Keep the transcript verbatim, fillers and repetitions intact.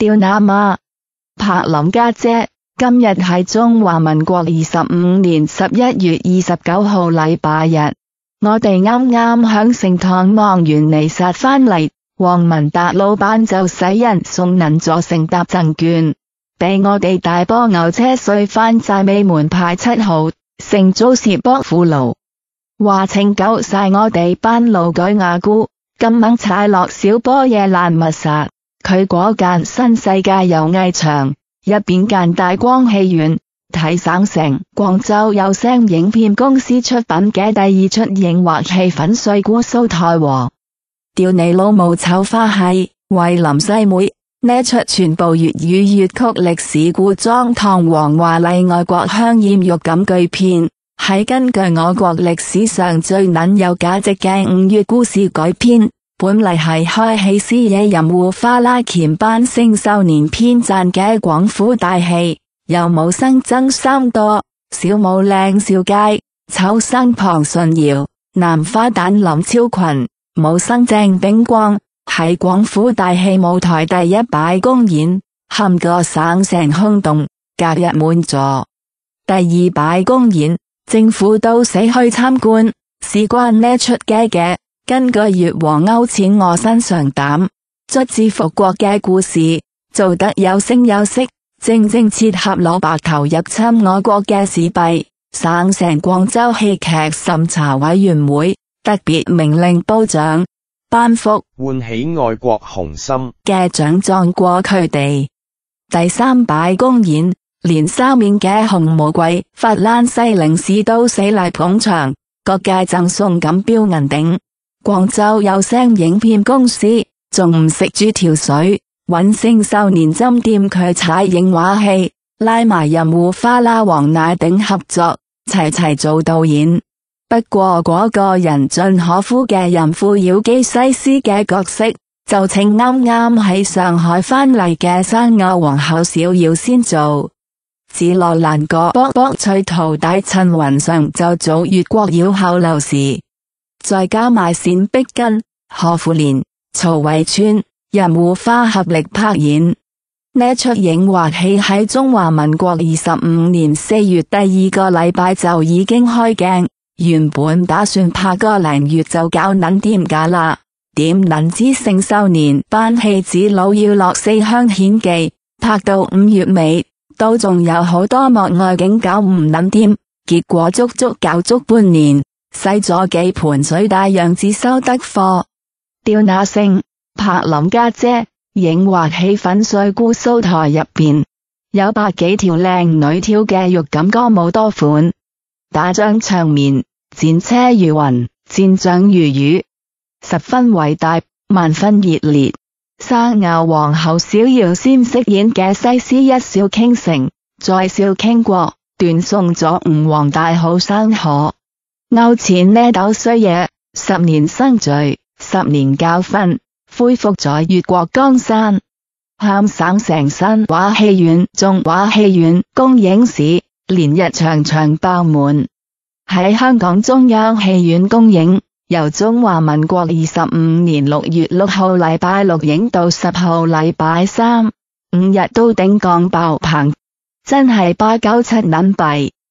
掉那媽，柏林家姐，今日係中華民國二十五年十一月二十九號禮拜日，我哋啱啱響聖堂望完彌撒返嚟，黃文達老闆就使人送銀座乘搭贈券，俾我哋大波牛車水返寨尾門牌七號，聖祖士博富路，話拯救晒我哋班勞改亞姑，今晚踩落小波野蘭密薩。佢嗰間新世界遊藝場入邊間大光戲院，睇省城廣州有聲影片公司出品嘅第二出影或戲粉碎姑蘇台和掉你老母醜花係惠林西妹，呢出全部粵語粵曲歷史古裝堂皇華麗外國香艷欲感巨片，係根據我國歷史上最撚有價值嘅五月故事改編。本嚟係開戲師野任護花拉鉗班星秀年編撰嘅廣府大戲，有武生曾三多、小武靚邵佳、丑生龐順堯、男花旦林超群、武生鄭炳光，係廣府大戲舞台第一擺公演，冚個省城轟動，隔日滿座。第二擺公演，政府都死去參觀，事關呢出嘅嘅。根據越王勾踐臥薪嘗膽，卒之復國嘅故事，做得有聲有色，正正切合老白頭入侵我國嘅時弊。省城廣州戲劇審查委員會特別命令褒獎頒賦， 喚起愛國雄心嘅獎狀過佢哋。第三擺公演，連三面嘅紅玫瑰、法蘭西領事都死嚟捧場，各界贈送錦標銀頂。廣州有聲影片公司仲唔食住條水，搵星秀年針店佢踩影畫戲，拉埋任護花啦黃乃鼎合作，齊齊做導演。不過嗰個人盡可夫嘅淫婦妖姬西施嘅角色，就請啱啱喺上海返嚟嘅生偶皇后小瑤先做。紫羅蘭個卜卜脆徒弟陳雲裳就做越國妖后劉氏。再加埋冼碧根、何富蓮、曹惠村、任護花合力拍演。呢出影或戲喺中華民國二十五年四月第二個禮拜就已經開鏡，原本打算拍個零月就搞捻掂架啦，點捻知聖秀年班戲子佬要落四鄉獻技，拍到五月尾都仲有好多幕外景搞唔捻掂，結果足足搞足半年。使咗幾盆水大樣子收得貨，掉那星，柏林家姐，影或戲粉碎姑蘇台入邊，有百幾條靚女跳嘅欲感歌舞多款，打仗場面，戰車如雲，戰將如雨，十分偉大，萬分熱烈。生偶皇后小瑤先飾演嘅西施一笑傾城，再笑傾國，斷送咗吳王大好生活。勾踐呢斗衰嘢，十年生罪，十年教訓，恢復咗越國江山。響省城新華戲院、中華戲院公映時，連日場場爆滿。喺香港中央戲院公映，由中華民國二十五年六月六號禮拜六影到十號禮拜三，五日都頂降爆棚，真係八九七撚幣。